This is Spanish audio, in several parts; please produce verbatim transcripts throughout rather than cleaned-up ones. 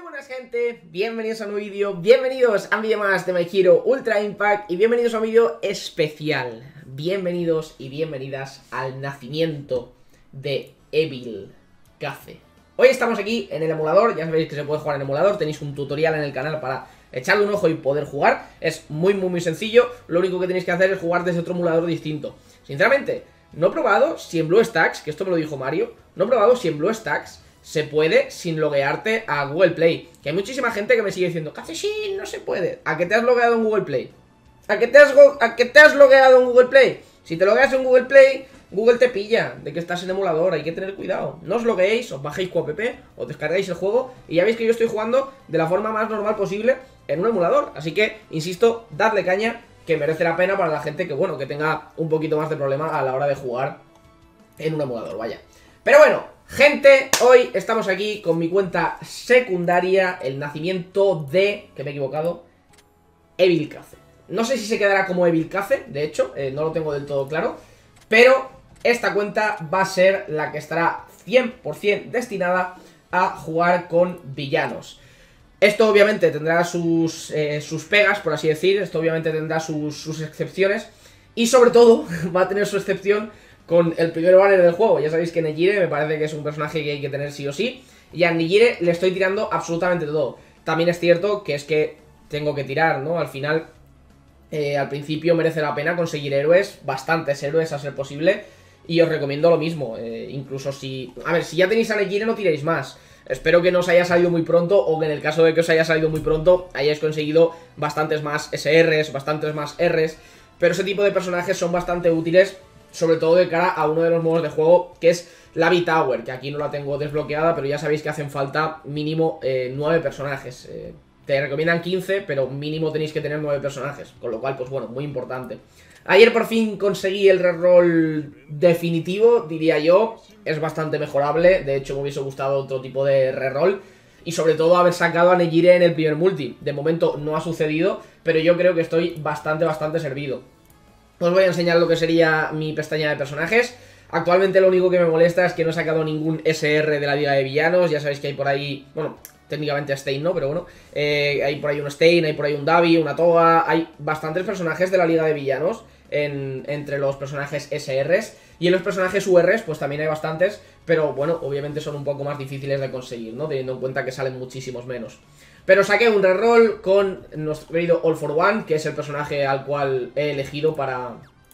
buenas, gente, bienvenidos a un nuevo vídeo, bienvenidos a un vídeo más de My Hero Ultra Impact y bienvenidos a un vídeo especial. Bienvenidos y bienvenidas al nacimiento de Evil Cace. Hoy estamos aquí en el emulador, ya sabéis que se puede jugar en emulador, tenéis un tutorial en el canal para echarle un ojo y poder jugar. Es muy muy muy sencillo, lo único que tenéis que hacer es jugar desde otro emulador distinto. Sinceramente, no he probado si en BlueStacks, que esto me lo dijo Mario, no he probado si en BlueStacks se puede sin loguearte a Google Play. Que hay muchísima gente que me sigue diciendo Cace, sí, no se puede. ¿A qué te has logueado en Google Play? ¿A qué te has, ¿A qué te has logueado en Google Play? Si te logueas en Google Play, Google te pilla de que estás en emulador, hay que tener cuidado. No os logueéis, os bajéis QuappP, os descargáis el juego y ya veis que yo estoy jugando de la forma más normal posible en un emulador. Así que, insisto, dadle caña, que merece la pena para la gente que, bueno, que tenga un poquito más de problema a la hora de jugar en un emulador, vaya. Pero bueno, gente, hoy estamos aquí con mi cuenta secundaria, el nacimiento de, que me he equivocado, Evil Cace. No sé si se quedará como Evil Cace, de hecho, eh, no lo tengo del todo claro, pero esta cuenta va a ser la que estará cien por cien destinada a jugar con villanos. Esto obviamente tendrá sus, eh, sus pegas, por así decir, esto obviamente tendrá sus, sus excepciones, y sobre todo va a tener su excepción con el primer banner del juego. Ya sabéis que Nejire me parece que es un personaje que hay que tener sí o sí, y a Nejire le estoy tirando absolutamente todo. También es cierto que es que tengo que tirar, ¿no? Al final, eh, al principio merece la pena conseguir héroes, bastantes héroes a ser posible, y os recomiendo lo mismo, eh, incluso si... A ver, si ya tenéis a Nejire no tiréis más. Espero que no os haya salido muy pronto, o que en el caso de que os haya salido muy pronto hayáis conseguido bastantes más S Rs, bastantes más Rs, pero ese tipo de personajes son bastante útiles, sobre todo de cara a uno de los modos de juego, que es la V-Tower, que aquí no la tengo desbloqueada, pero ya sabéis que hacen falta mínimo eh, nueve personajes. Eh, te recomiendan quince, pero mínimo tenéis que tener nueve personajes, con lo cual, pues bueno, muy importante. Ayer por fin conseguí el reroll definitivo, diría yo, es bastante mejorable, de hecho me hubiese gustado otro tipo de reroll, y sobre todo haber sacado a Nejire en el primer multi. De momento no ha sucedido, pero yo creo que estoy bastante, bastante servido. Os voy a enseñar lo que sería mi pestaña de personajes. Actualmente lo único que me molesta es que no he sacado ningún S R de la liga de villanos. Ya sabéis que hay por ahí, bueno, técnicamente Stein no, pero bueno, eh, hay por ahí un Stein, hay por ahí un Davi, una Toga. Hay bastantes personajes de la liga de villanos en, entre los personajes S Rs. Y en los personajes U Rs pues también hay bastantes, pero bueno, obviamente son un poco más difíciles de conseguir, ¿no? Teniendo en cuenta que salen muchísimos menos. Pero saqué un reroll con nuestro querido All for One, que es el personaje al cual he elegido para,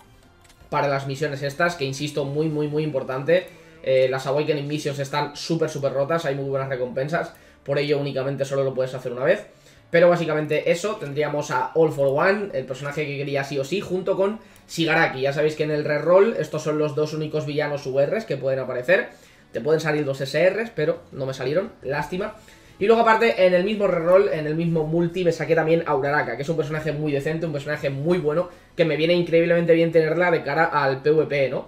para las misiones estas, que insisto, muy muy muy importante. eh, Las Awakening Missions están súper súper rotas, hay muy buenas recompensas, por ello únicamente solo lo puedes hacer una vez. Pero básicamente eso, tendríamos a All for One, el personaje que quería sí o sí, junto con Shigaraki. Ya sabéis que en el reroll estos son los dos únicos villanos U Rs que pueden aparecer. Te pueden salir dos S Rs, pero no me salieron, lástima. Y luego aparte, en el mismo reroll, en el mismo multi, me saqué también a Uraraka, que es un personaje muy decente, un personaje muy bueno, que me viene increíblemente bien tenerla de cara al PvP, ¿no?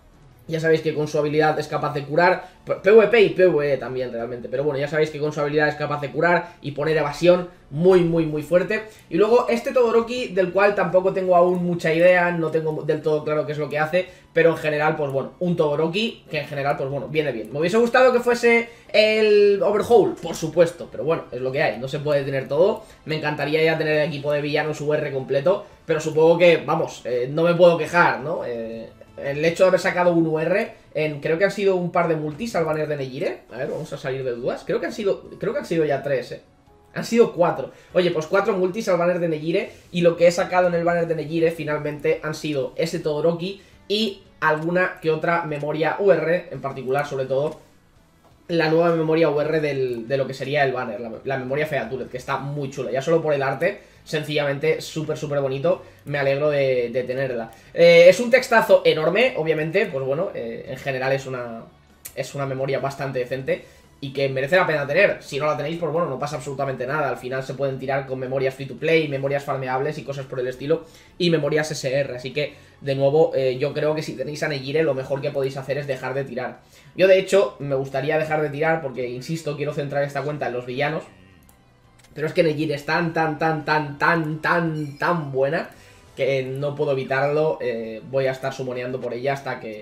Ya sabéis que con su habilidad es capaz de curar, PvP y PvE también realmente, pero bueno, ya sabéis que con su habilidad es capaz de curar y poner evasión muy muy muy fuerte. Y luego este Todoroki, del cual tampoco tengo aún mucha idea, no tengo del todo claro qué es lo que hace, pero en general, pues bueno, un Todoroki que en general, pues bueno, viene bien. ¿Me hubiese gustado que fuese el Overhaul? Por supuesto, pero bueno, es lo que hay, no se puede tener todo. Me encantaría ya tener el equipo de villanos U R completo, pero supongo que, vamos, eh, no me puedo quejar, ¿no? Eh... El hecho de haber sacado un U R en, creo que han sido un par de multis al banner de Nejire. A ver, vamos a salir de dudas. Creo que han sido, creo que han sido ya tres, eh. Han sido cuatro. Oye, pues cuatro multis al banner de Nejire. Y lo que he sacado en el banner de Nejire finalmente han sido ese Todoroki y alguna que otra memoria U R, en particular, sobre todo, la nueva memoria U R del, de lo que sería el banner, la, la memoria Featured, que está muy chula. Ya solo por el arte, sencillamente súper súper bonito, me alegro de, de tenerla. Eh, es un textazo enorme, obviamente, pues bueno, eh, en general es una, es una memoria bastante decente y que merece la pena tener. Si no la tenéis, pues bueno, no pasa absolutamente nada. Al final se pueden tirar con memorias free to play, memorias farmeables y cosas por el estilo, y memorias S R. Así que, de nuevo, eh, yo creo que si tenéis a Nejire, lo mejor que podéis hacer es dejar de tirar. Yo, de hecho, me gustaría dejar de tirar porque, insisto, quiero centrar esta cuenta en los villanos. Pero es que Nejire es tan, tan, tan, tan, tan, tan, tan buena que no puedo evitarlo. eh, Voy a estar sumoneando por ella hasta que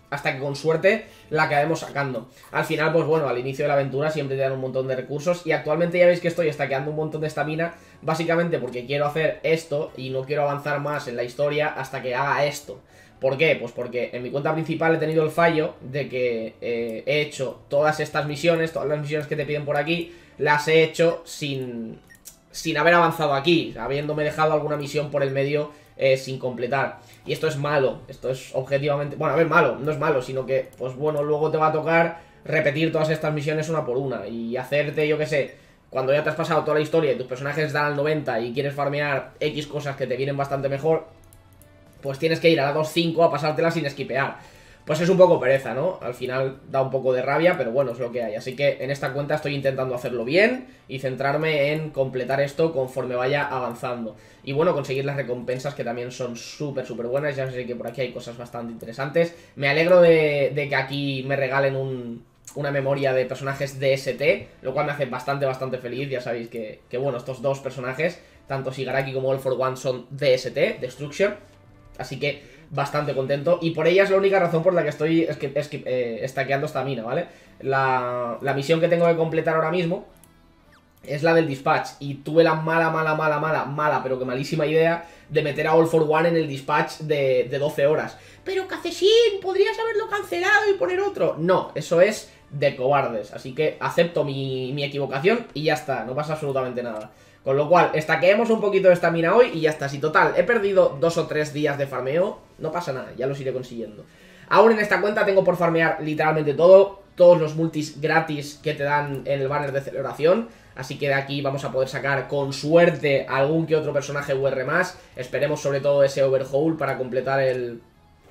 hasta que con suerte la acabemos sacando. Al final, pues bueno, al inicio de la aventura siempre te dan un montón de recursos y actualmente ya veis que estoy stackeando un montón de estamina, básicamente porque quiero hacer esto y no quiero avanzar más en la historia hasta que haga esto. ¿Por qué? Pues porque en mi cuenta principal he tenido el fallo de que eh, he hecho todas estas misiones, todas las misiones que te piden por aquí, las he hecho sin, sin haber avanzado aquí, habiéndome dejado alguna misión por el medio eh, sin completar. Y esto es malo, esto es objetivamente... Bueno, a ver, malo, no es malo, sino que, pues bueno, luego te va a tocar repetir todas estas misiones una por una y hacerte, yo qué sé, cuando ya te has pasado toda la historia y tus personajes dan al noventa y quieres farmear X cosas que te vienen bastante mejor, pues tienes que ir a la dos cinco a pasártela sin esquipear. Pues es un poco pereza, ¿no? Al final da un poco de rabia, pero bueno, es lo que hay. Así que en esta cuenta estoy intentando hacerlo bien y centrarme en completar esto conforme vaya avanzando. Y bueno, conseguir las recompensas que también son súper, súper buenas. Ya sé que por aquí hay cosas bastante interesantes. Me alegro de, de que aquí me regalen un, una memoria de personajes D S T, lo cual me hace bastante, bastante feliz. Ya sabéis que, que bueno, estos dos personajes, tanto Shigaraki como All for One, son D S T, Destruction. Así que bastante contento. Y por ella es la única razón por la que estoy es que, es que, eh, stackeando esta mina, ¿vale? La, la misión que tengo que completar ahora mismo es la del dispatch. Y tuve la mala, mala, mala, mala, mala, pero que malísima idea de meter a All for One en el dispatch de, de doce horas. Pero Cacesín, podrías haberlo cancelado y poner otro. No, eso es de cobardes. Así que acepto mi, mi equivocación y ya está, no pasa absolutamente nada. Con lo cual, estaqueemos un poquito de estamina hoy y ya está. Si total, he perdido dos o tres días de farmeo, no pasa nada, ya los iré consiguiendo. Aún en esta cuenta tengo por farmear literalmente todo, todos los multis gratis que te dan en el banner de celebración. Así que de aquí vamos a poder sacar con suerte algún que otro personaje U R más. Esperemos sobre todo ese Overhaul para completar el...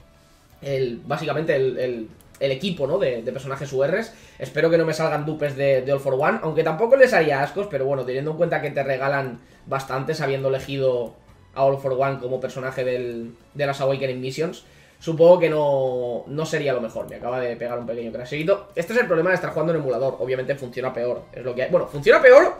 el básicamente el... el el equipo, ¿no? De, de personajes U Rs. Espero que no me salgan dupes de, de All for One, aunque tampoco les haría ascos, pero bueno, teniendo en cuenta que te regalan bastantes habiendo elegido a All for One como personaje del, de las Awakening Missions, supongo que no, no sería lo mejor. Me acaba de pegar un pequeño crasherito. Este es el problema de estar jugando en emulador. Obviamente funciona peor, es lo que hay. Bueno, funciona peor.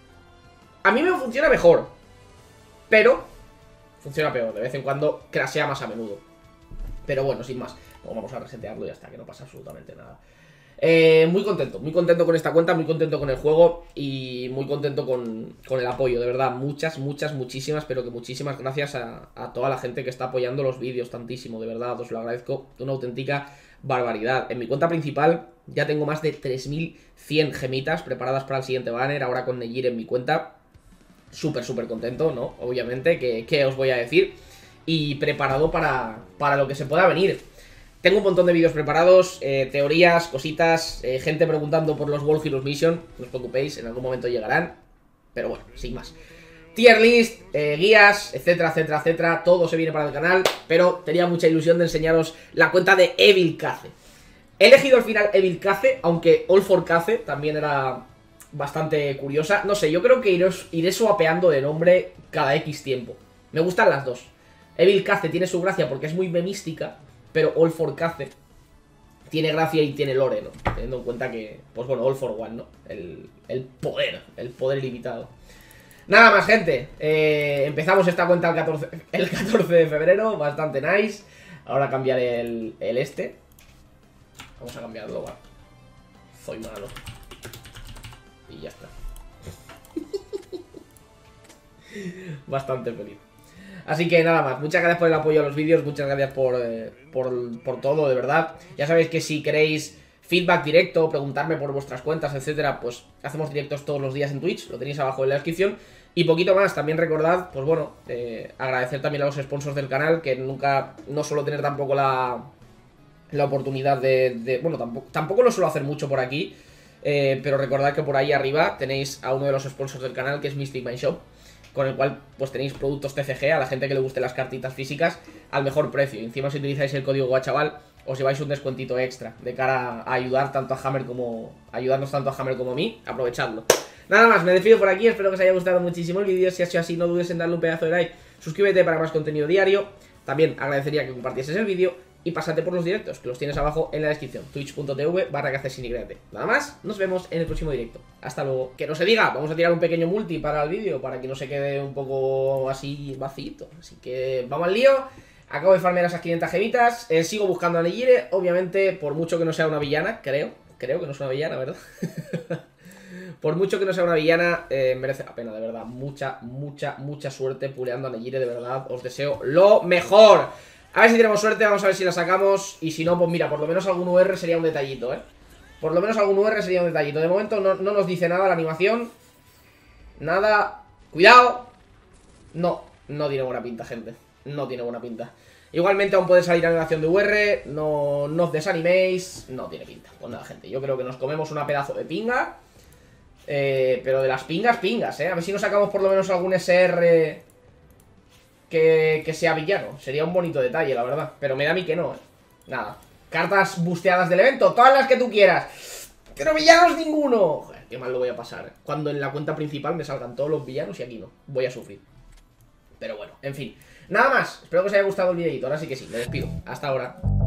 A mí me funciona mejor, pero funciona peor. De vez en cuando crashea más a menudo. Pero bueno, sin más, pues vamos a resetearlo y ya está, que no pasa absolutamente nada. eh, Muy contento, muy contento con esta cuenta, muy contento con el juego y muy contento con, con el apoyo, de verdad. Muchas, muchas, muchísimas, pero que muchísimas gracias a, a toda la gente que está apoyando los vídeos tantísimo, de verdad, os lo agradezco, una auténtica barbaridad. En mi cuenta principal ya tengo más de tres mil cien gemitas preparadas para el siguiente banner, ahora con Nejir en mi cuenta. Súper, súper contento, ¿no? Obviamente, que, que os voy a decir. Y preparado para, para lo que se pueda venir. Tengo un montón de vídeos preparados, eh, teorías, cositas, eh, gente preguntando por los World Heroes Mission. No os preocupéis, en algún momento llegarán. Pero bueno, sin más. Tier list, eh, guías, etcétera, etcétera, etcétera. Todo se viene para el canal. Pero tenía mucha ilusión de enseñaros la cuenta de Evil Kaze. He elegido al final Evil Kaze, aunque All for Kaze también era bastante curiosa. No sé, yo creo que iré, iré swapeando de nombre cada X tiempo. Me gustan las dos. Evil Kaze tiene su gracia porque es muy memística, pero All for Kaze tiene gracia y tiene lore, ¿no? Teniendo en cuenta que, pues bueno, All for One, ¿no? El, el poder, el poder ilimitado. Nada más, gente. Eh, empezamos esta cuenta el catorce, el catorce de febrero, bastante nice. Ahora cambiaré el, el este. Vamos a cambiarlo, va. Soy malo. Y ya está. Bastante feliz. Así que nada más, muchas gracias por el apoyo a los vídeos, muchas gracias por, eh, por, por todo, de verdad. Ya sabéis que si queréis feedback directo, preguntarme por vuestras cuentas, etcétera, pues hacemos directos todos los días en Twitch, lo tenéis abajo en la descripción. Y poquito más, también recordad, pues bueno, eh, agradecer también a los sponsors del canal, que nunca, no suelo tener tampoco la, la oportunidad de, de... Bueno, tampoco, tampoco lo suelo hacer mucho por aquí, eh, pero recordad que por ahí arriba tenéis a uno de los sponsors del canal, que es Mystic Mind Shop, con el cual pues tenéis productos T C G a la gente que le guste las cartitas físicas al mejor precio. Y encima si utilizáis el código guachaval os lleváis un descuentito extra de cara a ayudar tanto a Hammer como ayudarnos tanto a Hammer como a mí. Aprovechadlo. Nada más, me despido por aquí, espero que os haya gustado muchísimo el vídeo. Si ha sido así, no dudes en darle un pedazo de like, suscríbete para más contenido diario. También agradecería que compartieses el vídeo y pásate por los directos, que los tienes abajo en la descripción, twitch punto tv barra cacesinigrate. Nada más, nos vemos en el próximo directo. Hasta luego. Que no se diga, vamos a tirar un pequeño multi para el vídeo, para que no se quede un poco así vacío. Así que vamos al lío. Acabo de farmear esas quinientas gemitas. eh, Sigo buscando a Neyire. Obviamente, por mucho que no sea una villana, creo. Creo que no es una villana, ¿verdad? Por mucho que no sea una villana, eh, merece la pena, de verdad. Mucha, mucha, mucha suerte puleando a Neyire, de verdad. Os deseo lo mejor. A ver si tenemos suerte, vamos a ver si la sacamos. Y si no, pues mira, por lo menos algún U R sería un detallito, ¿eh? Por lo menos algún U R sería un detallito. De momento no, no nos dice nada la animación. Nada. Cuidado. No, no tiene buena pinta, gente. No tiene buena pinta. Igualmente aún puede salir animación de U R. No, no os desaniméis. No tiene pinta. Pues nada, gente, yo creo que nos comemos una pedazo de pinga. Eh, pero de las pingas, pingas, eh. A ver si nos sacamos por lo menos algún S R que, que sea villano. Sería un bonito detalle, la verdad. Pero me da a mí que no, eh. Nada. Cartas busteadas del evento, todas las que tú quieras. Pero villanos ninguno. Joder, qué mal lo voy a pasar, eh. Cuando en la cuenta principal me salgan todos los villanos y aquí no. Voy a sufrir. Pero bueno, en fin. Nada más. Espero que os haya gustado el videito. Ahora sí que sí, me despido. Hasta ahora.